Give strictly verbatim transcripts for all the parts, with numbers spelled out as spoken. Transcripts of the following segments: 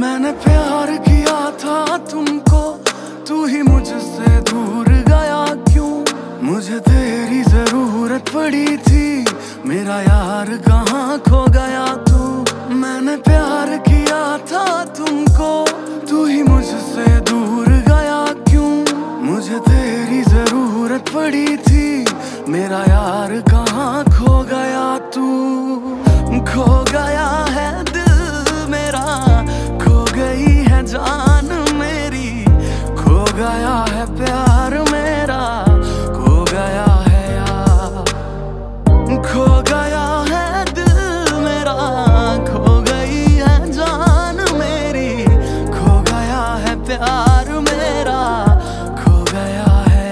मैंने प्यार किया था तुमको, तू ही मुझसे दूर गया क्यों? मुझे तेरी जरूरत पड़ी थी, मेरा यार कहाँ खो गया तू? मैंने प्यार किया था तुमको, तू ही मुझसे दूर गया क्यों? मुझे तेरी जरूरत पड़ी थी, मेरा यार कहाँ खो गया तू? खो गया है दिल मेरा, खो गई है जान मेरी, खो गया है प्यार मेरा, खो गया है यार। खो गया है दिल मेरा, खो गई है जान मेरी, खो गया है प्यार मेरा, खो गया है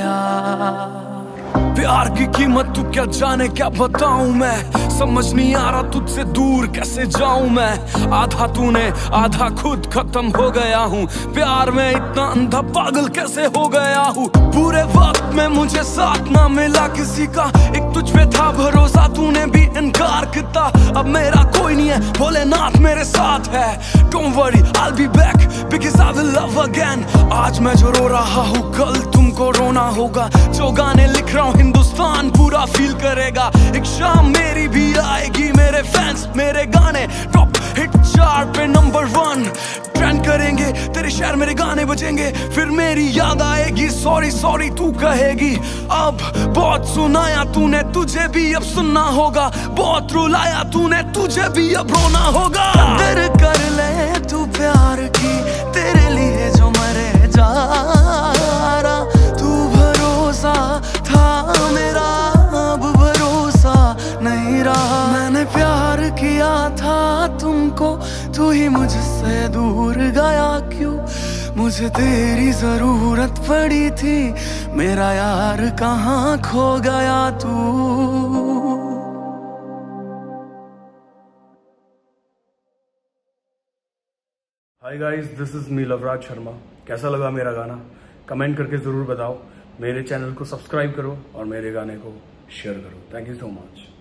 यार। प्यार की कीमत तू क्या जाने, क्या बताऊं मैं, समझ नहीं आ रहा तुझसे दूर कैसे जाऊं मैं। आधा तूने आधा खुद खत्म हो गया हूँ, प्यार में इतना अंधा पागल कैसे हो गया हूँ। पूरे वक्त में मुझे साथ ना मिला किसी का, एक तुझ पे था भरोसा, तूने भी इनकार किया। अब मेरा कोई नहीं है, भोलेनाथ मेरे साथ है। Don't worry, I'll be back because I will love again। आज मैं जो रो रहा हूँ कल तुमको रोना होगा, जो गाने लिख रहा हूँ हिंदुस्तान पूरा फील करेगा। एक शाम मेरी भी आएगी, मेरे फैंस मेरे गाने टॉप हिट चार्ट पे नंबर वन ट्रेंड करेंगे, तेरे शहर मेरे गाने बजेंगे, फिर मेरी याद आएगी, सॉरी सॉरी तू कहेगी। अब बहुत सुनाया तूने, तुझे भी अब सुनना होगा, बहुत रुलाया तूने, तुझे भी अब रोना होगा। कदर कर ले तू प्यार की, तेरे लिए जो मरे जा रहा, तू भरोसा था मेरा, अब भरोसा नहीं रहा। मैंने प्यार किया था तुमको, तू ही मुझसे दूर गया क्यों? मुझे तेरी जरूरत पड़ी थी, मेरा यार कहाँ खो गया तू? Hi guys, this is me Lavraj Sharma. कैसा लगा मेरा गाना कमेंट करके ज़रूर बताओ। मेरे चैनल को सब्सक्राइब करो और मेरे गाने को शेयर करो। Thank you so much.